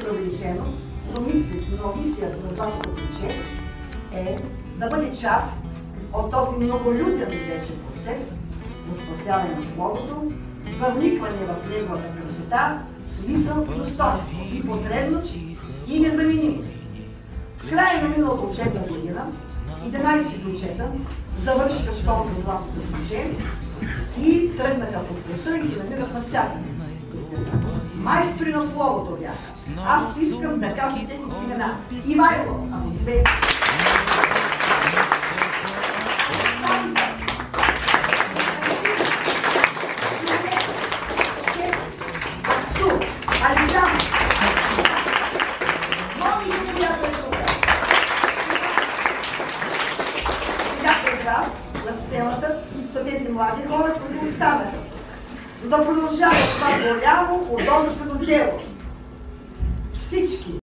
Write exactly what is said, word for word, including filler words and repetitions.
преувеличено, но мисли, но мисията на Златното ключе е да бъде част от този многолюден вече процес на спасяване на Словото, за вникване в неговата красота, смисъл, достоинство и потребност и незаменимост. В края на миналата учебна година единайсет момчета завършиха школата за Златното ключе и тръгнаха по света и се намират навсякъде. Майстори на Словото бяха. Аз искам да кажа техните имена. Ивайло, ако две. Алиджан. Моите приятели тук. Сега пред вас на сцената са тези млади хора, които останаха, за да продължават това голямо художествено дело. Всички